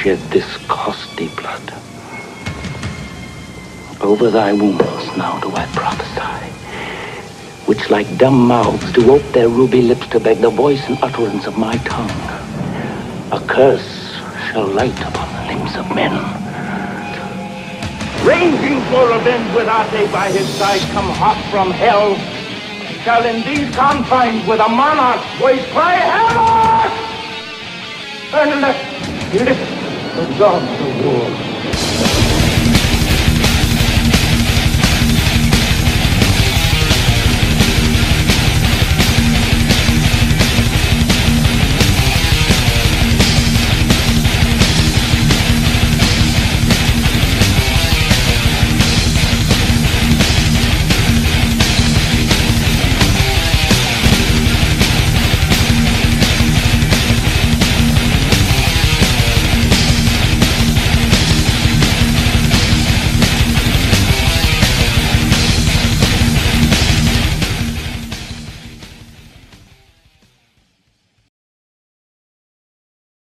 shed this costly blood. Over thy wounds now do I prophesy, which like dumb mouths do ope their ruby lips to beg the voice and utterance of my tongue. A curse shall light upon the limbs of men. Ranging for revenge with Ate by his side, come hot from hell, shall in these confines with a monarch's voice cry havoc! And let the gods of war